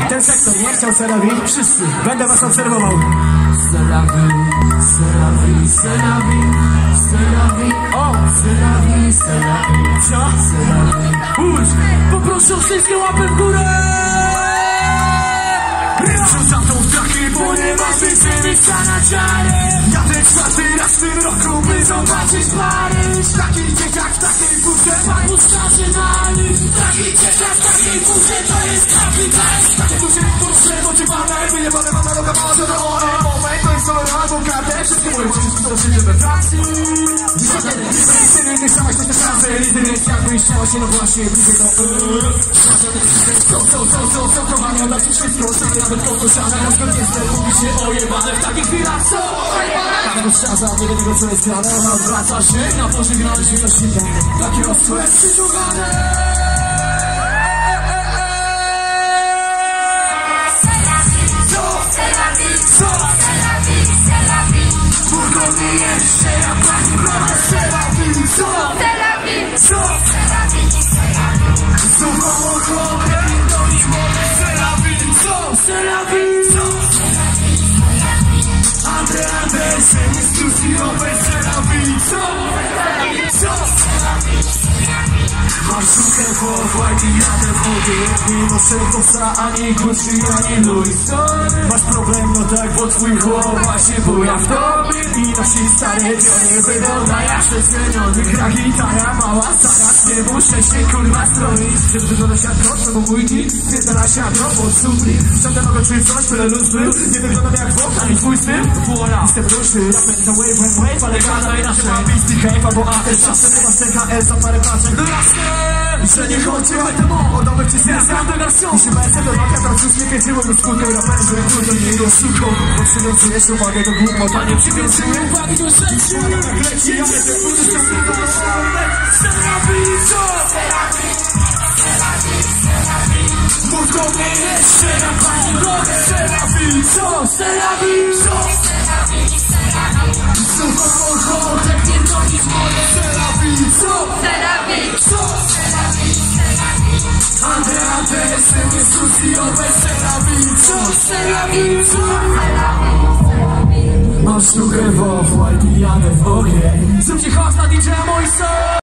Ten sektor nie chciał celowi, wszyscy, będę was obserwował. Selawi, selawi, selawi, selawi, o, selawi, selawi. Co? Selawi. Uż, poproszę o wszystkie łapy w górę! Rzucam tą w traki, bo nie masz więcej miejsca na czarę. Ja ten czwarty raz w tym roku, by zobaczyć Paryż. Taki dzieciak w takiej budzie, pan ustarzy na liść. Taki dzieciak w takiej budzie, to jest kapitan. Takie duże puszcze, motywane, wyjebane mama roga, mała to do one. Moment, to jest kolor albo kartę, wszystkie moje wszystko to się we Francji. Nie chciałaś na te szanse, jedynie jakbyś chciała się, no właśnie, bliżej do co, kochanie, dla ciebie wszystko, sobie nawet kokoszana, na przykład jestem, mówi się ojebane w takich chwilach, co? Każdy strzaza, nie wiem tego co jest grane, ona odwraca się, na pożegnany się coś inne, takie ostro jest przyciągane. Burgoni jeszcze, jak pani brała, Selawi, co? Selawi, co? Słucham ochotę, do nich mogę, Selawi, co? Selawi, co? Andre, nie studiują, Selawi, co? Co? Mam sukę w łajki, jadę w wody. Nie noszę kosa, ani Gucci, ani Louis. Masz problem, no tak, bo twój chłop właśnie buja w tobie. I nosi stare dziony, wygląda jak przeceniony. Gra gitara, mała, zaraz nie muszę się kurwa stroić. Żeby wyglądać jak kot, bo mój nick wygląda się jak robot, supli. Ciągle mogę czuć coś, byle luz był. Nie wyglądam jak Bóg, ani twój styl. Wola, jestem duszy, rapem za wave, ale gadaj nasze. Mam listy hejpa, bo AS czasem nie ma CHS za parę paczek. Że nie chodzi o etamo, od nowych ci zjazda do nas są. Jeśli będę do noga, to cóż nie wiedziło do skutku raperzy, dużo nie do suką. Bo przywiązujesz uwagę do głupota, nie przywiązuję uwagi do rzeczy. Tak leci, ja będę burzy się do szalek. Selawi, co? Selawi, selawi, selawi. Mów do mnie jeszcze na pani drogę. Selawi, co? Selawi, co? Selawi, selawi. Słucham ochotę, nie gonić moje. Selawi, co? Selawi, co? Andre, jestem nieskutiowy, Selawi, co? Selawi, co? Mam sztukę w off-white i jadę w ogień. Zróbcie hot na DJ-a, moi są!